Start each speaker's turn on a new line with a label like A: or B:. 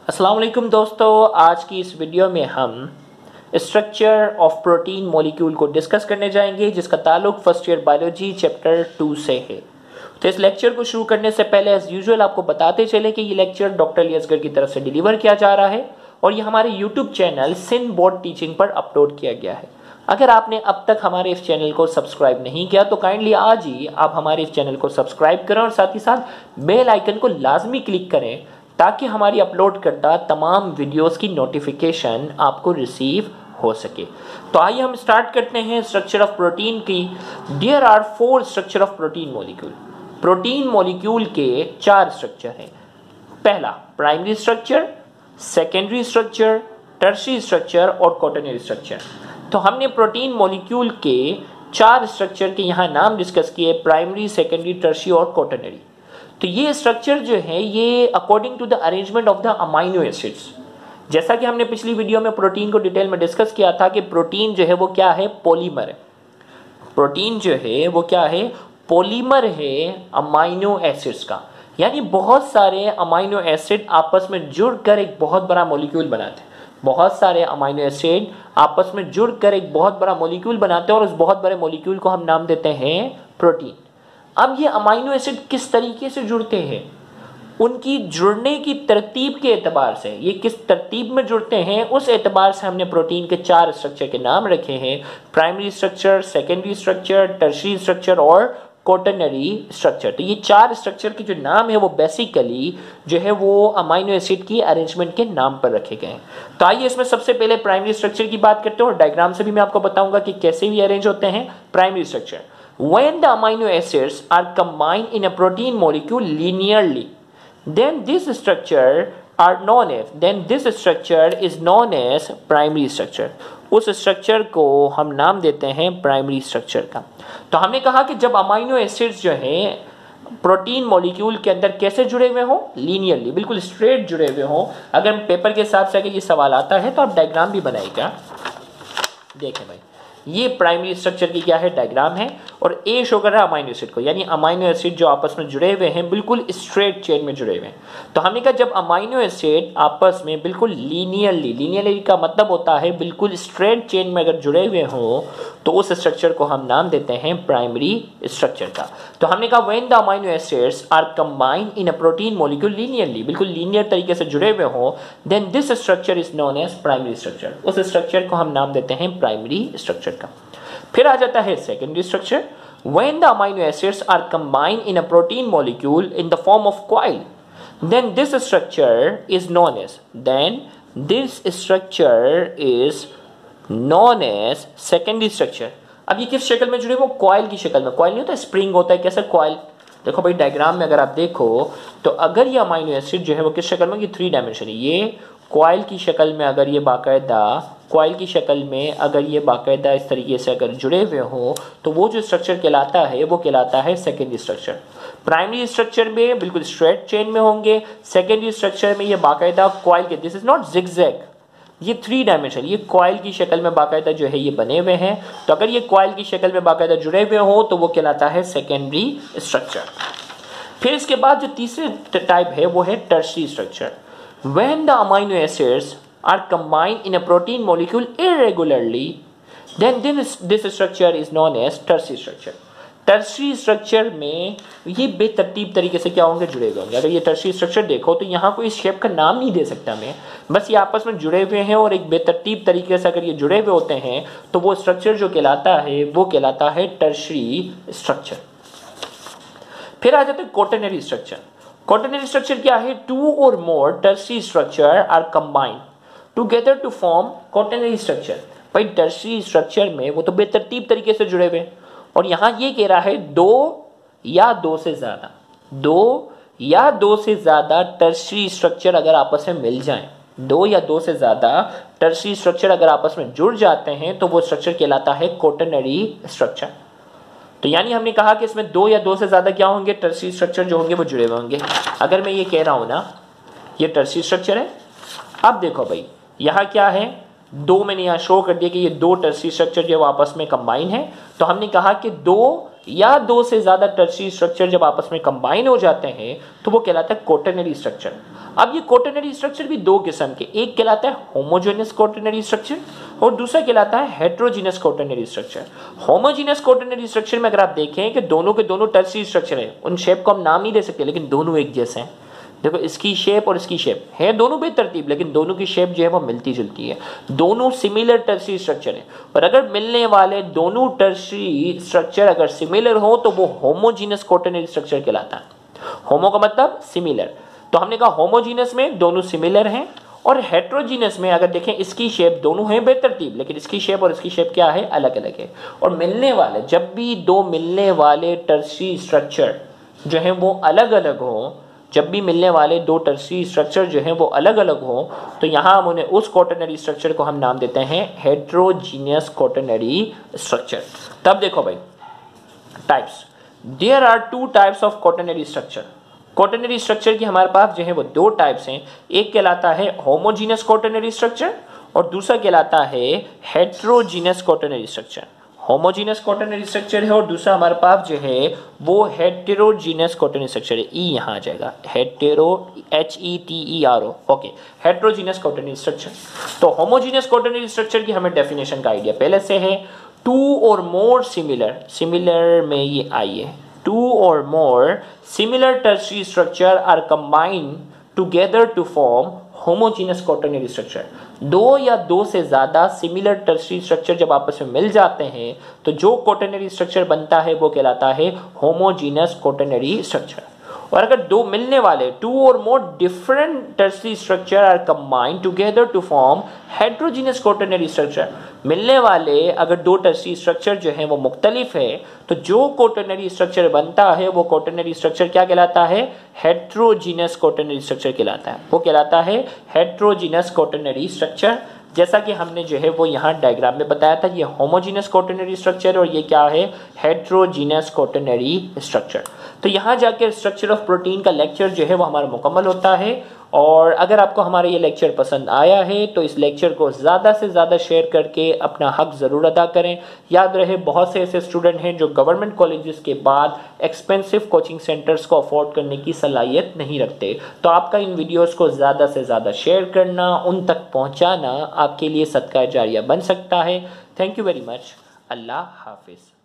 A: अस्सलाम वालेकुम दोस्तों, आज की इस वीडियो में हम स्ट्रक्चर ऑफ प्रोटीन मॉलिक्यूल को डिस्कस करने जाएंगे, जिसका ताल्लुक फर्स्ट ईयर बायोलॉजी चैप्टर 2 से है। तो इस लेक्चर को शुरू करने से पहले एज यूजुअल आपको बताते चले कि ये लेक्चर डॉक्टर अली असगर की तरफ से डिलीवर किया जा रहा है और ये हमारे यूट्यूब चैनल सिन बोर्ड टीचिंग पर अपलोड किया गया है। अगर आपने अब तक हमारे इस चैनल को सब्सक्राइब नहीं किया तो काइंडली आज ही आप हमारे इस चैनल को सब्सक्राइब करें और साथ ही साथ बेल आइकन को लाजमी क्लिक करें ताकि हमारी अपलोड करदा तमाम वीडियोस की नोटिफिकेशन आपको रिसीव हो सके। तो आइए हम स्टार्ट करते हैं स्ट्रक्चर ऑफ प्रोटीन की। There are 4 structure of protein molecule. Protein molecule के 4 स्ट्रक्चर हैं। पहला primary structure, secondary structure, tertiary structure और क्वाटरनरी स्ट्रक्चर। तो हमने प्रोटीन मॉलिक्यूल के 4 स्ट्रक्चर के यहाँ नाम डिस्कस किए, प्राइमरी, सेकेंडरी, टर्शियरी और क्वाटरनरी। तो ये स्ट्रक्चर जो है ये according to the arrangement of the amino acids. जैसा कि हमने पिछली वीडियो में प्रोटीन को डिटेल में डिस्कस किया था कि प्रोटीन जो है वो क्या है, पॉलीमर है। प्रोटीन जो है वो क्या है, पॉलीमर है अमाइनो एसिड्स का। यानी बहुत सारे अमाइनो एसिड आपस में जुड़कर एक बहुत बड़ा मॉलिक्यूल बनाते हैं। बहुत सारे अमाइनो एसिड आपस में जुड़कर एक बहुत बड़ा मॉलिक्यूल बनाते हैं और उस बहुत बड़े मॉलिक्यूल को हम नाम देते हैं प्रोटीन। अब ये अमाइनो एसिड किस तरीके से जुड़ते हैं, उनकी जुड़ने की तरतीब के एतबार से, ये किस तरतीब में जुड़ते हैं उस एतबार से हमने प्रोटीन के 4 स्ट्रक्चर के नाम रखे हैं, primary structure, secondary structure, tertiary structure और क्वाटरनरी स्ट्रक्चर। तो ये 4 स्ट्रक्चर के जो नाम है वो बेसिकली जो है वो अमाइनो एसिड की अरेंजमेंट के नाम पर रखे गए हैं। तो आइए इसमें सबसे पहले प्राइमरी स्ट्रक्चर की बात करते हैं और डायग्राम से भी मैं आपको बताऊंगा कि कैसे भी अरेंज होते हैं primary structure. When the amino acids are combined in a protein molecule linearly, then this structure is known as primary structure. उस स्ट्रक्चर को हम नाम देते हैं प्राइमरी स्ट्रक्चर का। तो हमने कहा कि जब अमाइनो एसिड्स जो है प्रोटीन मॉलिक्यूल के अंदर कैसे जुड़े हुए हों, लीनियरली, बिल्कुल स्ट्रेट जुड़े हुए हों। अगर पेपर के हिसाब से अगर ये सवाल आता है तो आप डायग्राम भी बनाइएगा। देखें भाई, ये प्राइमरी स्ट्रक्चर की क्या है, डायग्राम है और ए शो कर रहा है अमाइनो एसिड को, यानी अमाइनो एसिड जो आपस में जुड़े हुए हैं बिल्कुल स्ट्रेट चेन में जुड़े हुए हैं। तो हमने कहा जब अमाइनो एसिड आपस में बिल्कुल लीनियरली का मतलब होता है बिल्कुल स्ट्रेट चेन में अगर जुड़े हुए हो तो उस स्ट्रक्चर को हम नाम देते हैं प्राइमरी स्ट्रक्चर का। तो हमने कहा when the amino acids are combined in a protein molecule linearly, बिल्कुल लीनियर तरीके से जुड़े हुए हो, then this structure is known as primary structure. उस स्ट्रक्चर को हम नाम देते हैं प्राइमरी स्ट्रक्चर का। फिर आ जाता है secondary structure. When the amino acids are combined in a protein molecule in the form of coil, then this structure is known as secondary structure. अब ये किस शक्ल में जुड़े, वो कॉइल की शक्ल में। कॉइल नहीं होता, स्प्रिंग होता है, कैसे कॉइल। देखो भाई डायग्राम में अगर आप देखो तो अगर ये अमाइनो एसिड जो है वो किस शक्ल में, ये 3 डायमेंशन है, ये कॉइल की शक्ल में अगर ये बाकायदा इस तरीके से अगर जुड़े हुए हो तो वो जो स्ट्रक्चर कहलाता है वो कहलाता है सेकेंडरी स्ट्रक्चर। प्राइमरी स्ट्रक्चर में बिल्कुल स्ट्रेट चेन में होंगे, सेकेंडरी स्ट्रक्चर में ये बाकायदा कॉइल के, दिस इज नॉट जिगजैग, ये 3 डायमेंशन, ये कॉइल की शक्ल में बाकायदा जो है ये बने हुए हैं। तो अगर ये कॉइल की शक्ल में बाकायदा जुड़े हुए हो तो वो कहलाता है सेकेंडरी स्ट्रक्चर। फिर इसके बाद जो तीसरे टाइप है वो है tertiary structure. When the amino acids are combined in a protein molecule irregularly, then this structure is known as tertiary structure. Tertiary structure में ये बेतरतीब तरीके से क्या होंगे, जुड़े हुए होंगे। अगर ये टर्शियरी स्ट्रक्चर देखो तो यहाँ कोई शेप का नाम नहीं दे सकता मैं, बस ये आपस में जुड़े हुए हैं और एक बेतरतीब तरीके से अगर ये जुड़े हुए होते हैं तो वो स्ट्रक्चर जो कहलाता है वो कहलाता है टर्शियरी स्ट्रक्चर। फिर आ जाता है क्वाटरनरी स्ट्रक्चर। क्वाटरनरी स्ट्रक्चर क्या है, 2 or more tertiary structure are combined together to form quaternary structure। भाई टर्शियरी स्ट्रक्चर में वो तो बेतरतीब तरीके से जुड़े हुए और यहाँ ये कह रहा है 2 या 2 से ज्यादा टर्शियरी स्ट्रक्चर अगर आपस में मिल जाएं, 2 या 2 से ज्यादा टर्शियरी स्ट्रक्चर अगर आपस में जुड़ जाते हैं तो वो स्ट्रक्चर कहलाता है क्वाटरनरी स्ट्रक्चर। तो यानी हमने कहा कि इसमें 2 या 2 से ज्यादा क्या होंगे, टर्शियरी स्ट्रक्चर जो होंगे वो जुड़े हुए होंगे। अगर मैं ये कह रहा हूं ना ये टर्शियरी स्ट्रक्चर है, अब देखो भाई यहाँ क्या है, 2 मैंने यहाँ शो कर दिया कि ये 2 टर्शियरी स्ट्रक्चर जो आपस में कंबाइन है। तो हमने कहा कि 2 या दो से ज्यादा टर्शियरी स्ट्रक्चर जब आपस में कंबाइन हो जाते हैं तो वो कहलाता है क्वॉटरनरी स्ट्रक्चर। अब ये क्वॉटरनरी स्ट्रक्चर भी दो किस्म के, एक कहलाता है होमोजेनियस क्वॉटरनरी स्ट्रक्चर और दूसरा कहलाता है heterogeneous quaternary structure. Homogeneous quaternary structure में अगर आप देखें कि दोनों के दोनों टर्शियरी स्ट्रक्चर है, उन शेप को हम नाम नहीं दे सकते लेकिन दोनों एक जैसे हैं। देखो इसकी शेप और इसकी शेप है दोनों बेतरतीब, लेकिन दोनों की शेप जो है वो मिलती जुलती है, दोनों सिमिलर टर्शियरी स्ट्रक्चर है। और अगर मिलने वाले दोनों टर्शियरी स्ट्रक्चर अगर सिमिलर हो तो वो होमोजीनियस क्वॉटरनरी स्ट्रक्चर कहलाता है। होमो का मतलब सिमिलर, तो हमने कहा होमोजीनियस में दोनों सिमिलर हैं, और हेट्रोजीनियस में अगर देखें इसकी शेप दोनों हैं बेतरतीब लेकिन इसकी शेप और इसकी शेप क्या है, अलग अलग है। और मिलने वाले, जब भी दो मिलने वाले टर्शियरी स्ट्रक्चर जो है वो अलग अलग हो, जब भी मिलने वाले दो टर्शियरी स्ट्रक्चर जो हैं वो अलग अलग हो, तो यहाँ हम उन्हें उस क्वॉटरनरी स्ट्रक्चर को हम नाम देते हैं हेट्रोजीनियस क्वॉटरनरी स्ट्रक्चर। तब देखो भाई types, there are two types of quaternary structure. Quaternary structure की हमारे पास जो है वो दो टाइप्स हैं, एक कहलाता है होमोजीनियस क्वॉटरनरी स्ट्रक्चर और दूसरा कहलाता है heterogeneous quaternary structure. Homogeneous quaternary structure है और दूसरा हमारे पास जो है वो हेटेरोजीनियस क्वॉटरनरी स्ट्रक्चर है, ई यहाँ आ जाएगा, hetero HETERO, okay, heterogeneous quaternary structure. तो होमोजीनियस क्वॉटरनरी स्ट्रक्चर की हमें डेफिनेशन का आइडिया पहले से है, two or more similar, similar में ये आई है, two or more similar tertiary structure are combined together to form homogeneous quaternary structure. दो या दो से ज्यादा सिमिलर टर्शियरी स्ट्रक्चर जब आपस में मिल जाते हैं तो जो क्वॉटरनरी स्ट्रक्चर बनता है वो कहलाता है होमोजीनियस क्वॉटरनरी स्ट्रक्चर। और अगर दो मिलने वाले, two or more different tertiary structure are combined together to form heterogeneous quaternary structure, मिलने वाले अगर दो टर्शियरी स्ट्रक्चर जो है वो मुख्तलिफ है तो जो क्वॉटरनरी स्ट्रक्चर बनता है वो क्वॉटरनरी स्ट्रक्चर क्या कहलाता है, हेट्रोजीनियस क्वॉटरनरी स्ट्रक्चर कहलाता है, वो कहलाता है हेट्रोजीनियस क्वॉटरनरी स्ट्रक्चर। जैसा कि हमने जो है वो यहाँ डायग्राम में बताया था, ये होमोजीनियस क्वॉटरनरी स्ट्रक्चर और ये क्या है, हेट्रोजीनियस क्वॉटरनरी स्ट्रक्चर। तो यहाँ जाकर स्ट्रक्चर ऑफ प्रोटीन का लेक्चर जो है वो हमारा मुकम्मल होता है। और अगर आपको हमारा ये लेक्चर पसंद आया है तो इस लेक्चर को ज़्यादा से ज़्यादा शेयर करके अपना हक ज़रूर अदा करें। याद रहे बहुत से ऐसे स्टूडेंट हैं जो गवर्नमेंट कॉलेजेस के बाद एक्सपेंसिव कोचिंग सेंटर्स को अफोर्ड करने की सलाहियत नहीं रखते, तो आपका इन वीडियोस को ज़्यादा से ज़्यादा शेयर करना, उन तक पहुँचाना आपके लिए सदका जारिया बन सकता है। Thank you very much. अल्लाह हाफिज़।